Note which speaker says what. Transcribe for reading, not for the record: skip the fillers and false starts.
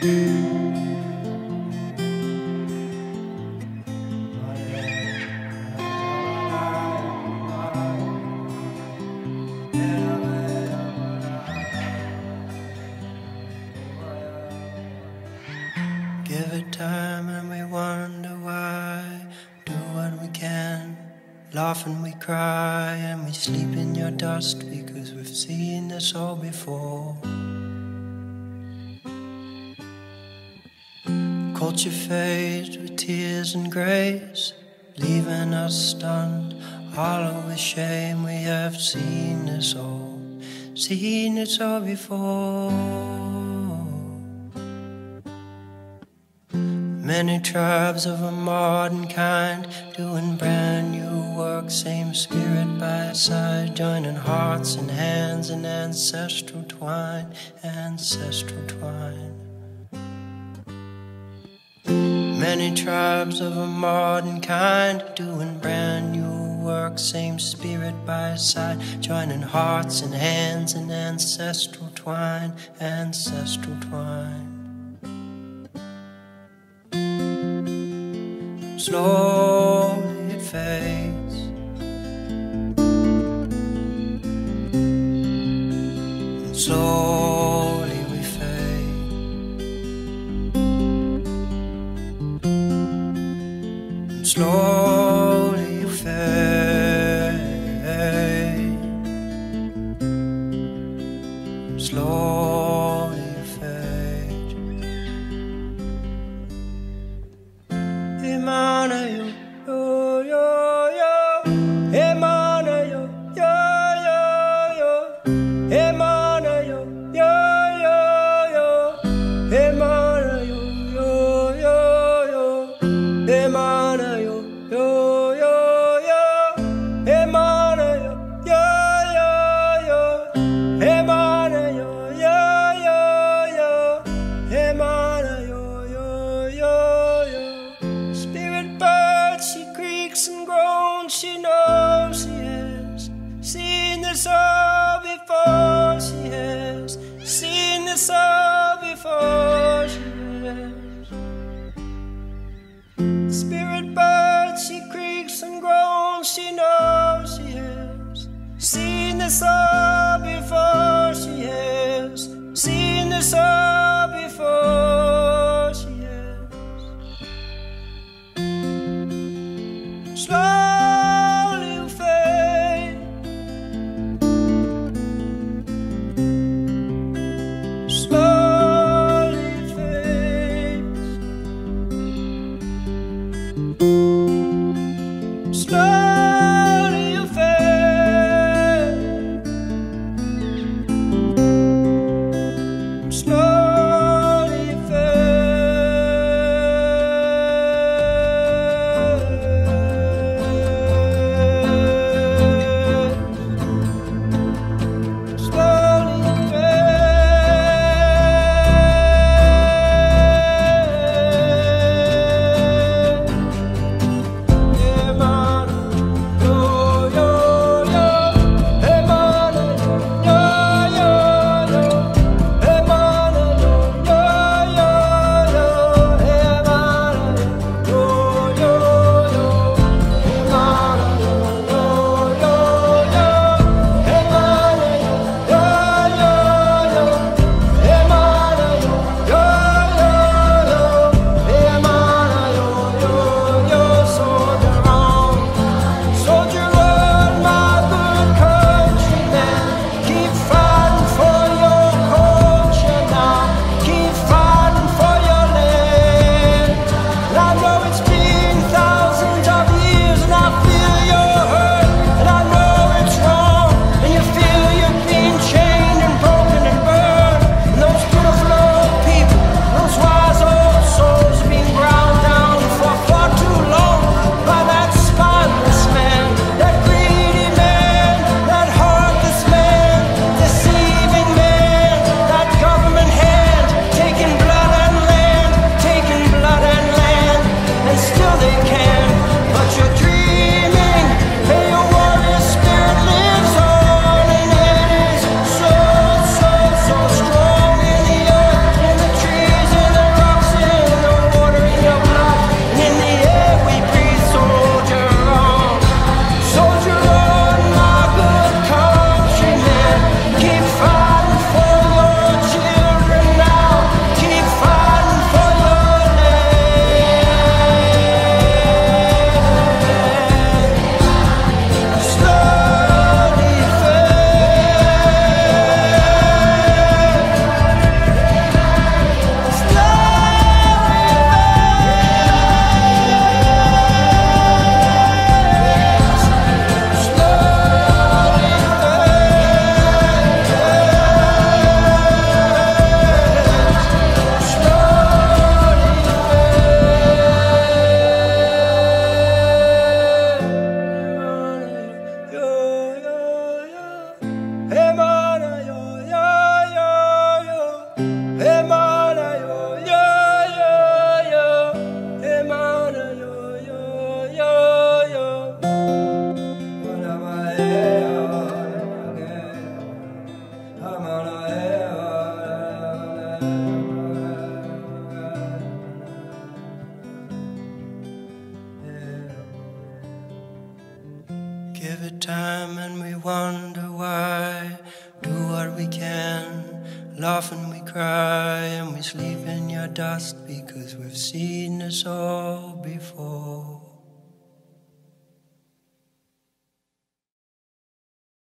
Speaker 1: Give it time and we wonder why. Do what we can, laugh and we cry, and we sleep in your dust because we've seen this all before. Culture fades with tears and grace, leaving us stunned, hollow with shame. We have seen this all before. Many tribes of a modern kind, doing brand new work, same spirit by side, joining hearts and hands in ancestral twine, ancestral twine. Many tribes of a modern kind, doing brand new work, same spirit by side, joining hearts and hands in ancestral twine, ancestral twine. Slowly it fades, and slowly we fade, and slowly you fade, and slowly you fade. Emana yo, yo, yo, Emana yo, yo, yo, yo, Emana yo, yo, yo, yo, Emana yo, yo, yo, yo, Emana yo, yo, yo, yo, Emana yo, yo, yo, yo, Emana yo, yo, yo, yo, Emana yo, yo, yo, yo. Spirit bird, she creaks and groans, she knows she has seen this all before, she has seen this all before, she has. Spirit bird, she creaks and groans, she knows she has seen this all before, she has seen this all before, she has. Slowly you fade, slowly it fades, slowly you fade, slowly you fade. Emana cry and we sleep in your dust because we've seen this all before.